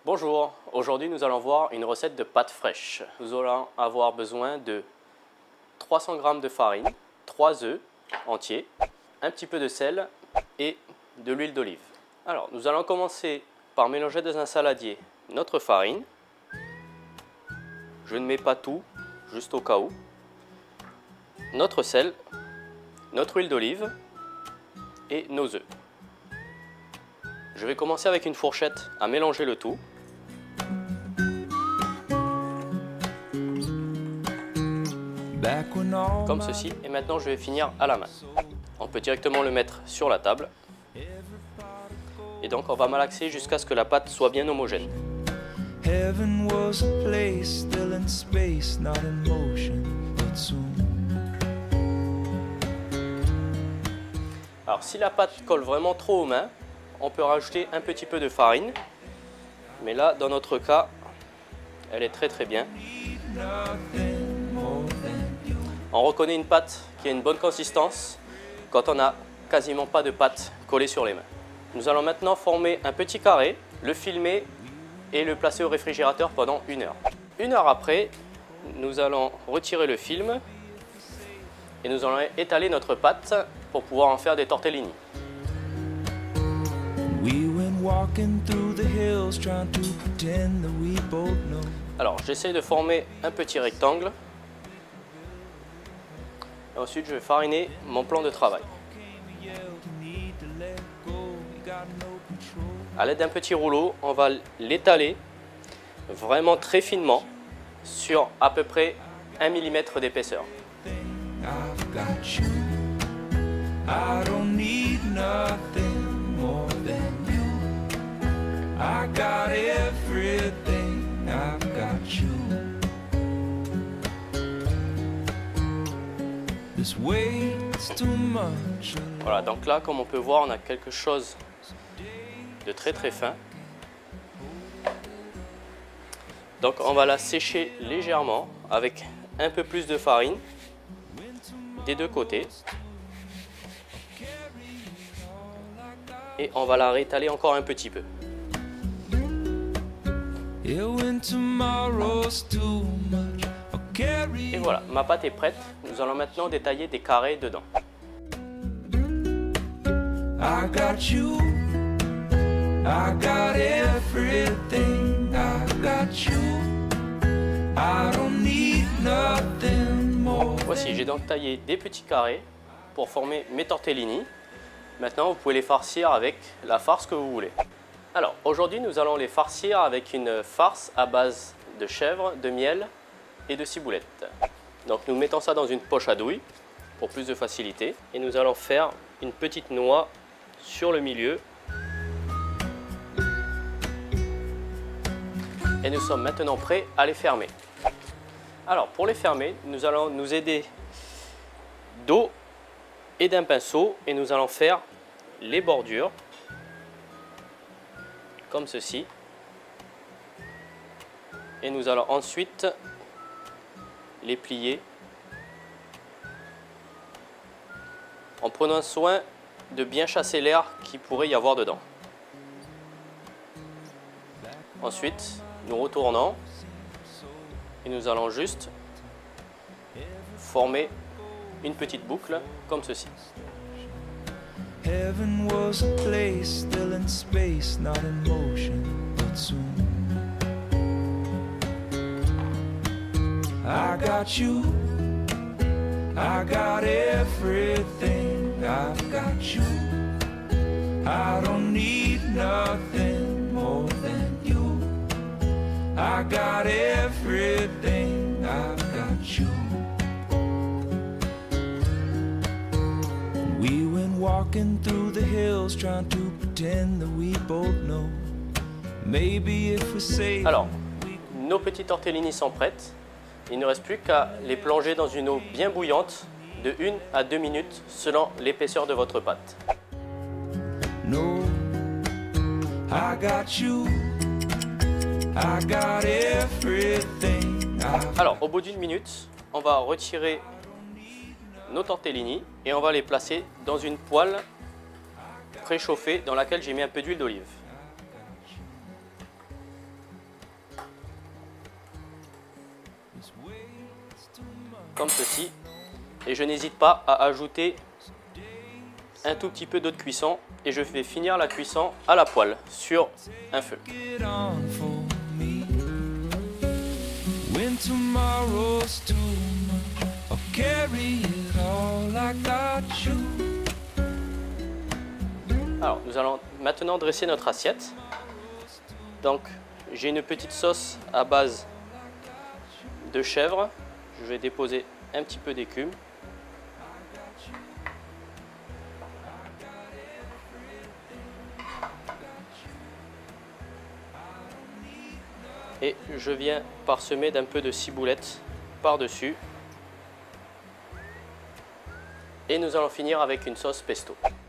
Bonjour, aujourd'hui nous allons voir une recette de pâtes fraîches. Nous allons avoir besoin de 300 g de farine, 3 œufs entiers, un petit peu de sel et de l'huile d'olive. Alors nous allons commencer par mélanger dans un saladier notre farine. Je ne mets pas tout, juste au cas où. Notre sel, notre huile d'olive et nos œufs. Je vais commencer avec une fourchette à mélanger le tout. Comme ceci, et maintenant je vais finir à la main. On peut directement le mettre sur la table. Et donc on va malaxer jusqu'à ce que la pâte soit bien homogène. Alors si la pâte colle vraiment trop aux mains, on peut rajouter un petit peu de farine. Mais là, dans notre cas, elle est très bien. On reconnaît une pâte qui a une bonne consistance quand on n'a quasiment pas de pâte collée sur les mains. Nous allons maintenant former un petit carré, le filmer et le placer au réfrigérateur pendant 1 heure. 1 heure après, nous allons retirer le film et nous allons étaler notre pâte pour pouvoir en faire des tortellini. Alors j'essaie de former un petit rectangle. Et ensuite je vais fariner mon plan de travail. À l'aide d'un petit rouleau, on va l'étaler vraiment très finement sur à peu près 1 mm d'épaisseur. Voilà, donc là, comme on peut voir, on a quelque chose de très fin. Donc on va la sécher légèrement avec un peu plus de farine des deux côtés. Et on va la rétaler encore un petit peu. Et voilà, ma pâte est prête. Nous allons maintenant détailler des carrés dedans. Voici, j'ai donc taillé des petits carrés pour former mes tortellini. Maintenant, vous pouvez les farcir avec la farce que vous voulez. Alors, aujourd'hui, nous allons les farcir avec une farce à base de chèvre, de miel et de ciboulette. Donc, nous mettons ça dans une poche à douille pour plus de facilité. Et nous allons faire une petite noix sur le milieu. Et nous sommes maintenant prêts à les fermer. Alors, pour les fermer, nous allons nous aider d'eau et d'un pinceau et nous allons faire les bordures comme ceci. Et nous allons ensuite les plier en prenant soin de bien chasser l'air qui pourrait y avoir dedans. Ensuite, nous retournons et nous allons juste former une petite boucle comme ceci. Heaven was a place still in space, not in motion, but soon. I got you, I got everything, I've got you. I don't need nothing more than you. I got everything, I've got you. We went walking through the hills trying to pretend that we both know. Maybe if we say. Alors, nos petits tortellini sont prêtes. Il ne reste plus qu'à les plonger dans une eau bien bouillante de 1 à 2 minutes selon l'épaisseur de votre pâte. No, I got you. I got everything. Alors, au bout d'1 minute, on va retirer nos tortellini et on va les placer dans une poêle préchauffée dans laquelle j'ai mis un peu d'huile d'olive. comme ceci. Et je n'hésite pas à ajouter un tout petit peu d'eau de cuisson et je vais finir la cuisson à la poêle sur un feu. Alors nous allons maintenant dresser notre assiette. Donc j'ai une petite sauce à base de chèvre. Je vais déposer un petit peu d'écume. Et je viens parsemer d'un peu de ciboulette par-dessus. Et nous allons finir avec une sauce pesto.